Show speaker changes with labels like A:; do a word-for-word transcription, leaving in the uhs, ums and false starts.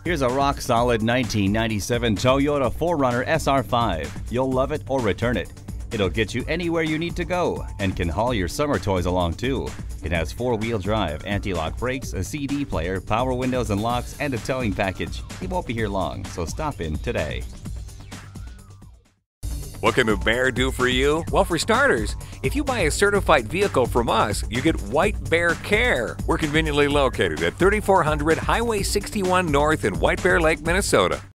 A: Here's a rock-solid nineteen ninety-seven Toyota four runner S R five. You'll love it or return it. It'll get you anywhere you need to go and can haul your summer toys along too. It has four-wheel drive, anti-lock brakes, a C D player, power windows and locks, and a towing package. It won't be here long, so stop in today.
B: What can the Bear do for you? Well, for starters, if you buy a certified vehicle from us, you get White Bear Care. We're conveniently located at thirty-four hundred Highway sixty-one North in White Bear Lake, Minnesota.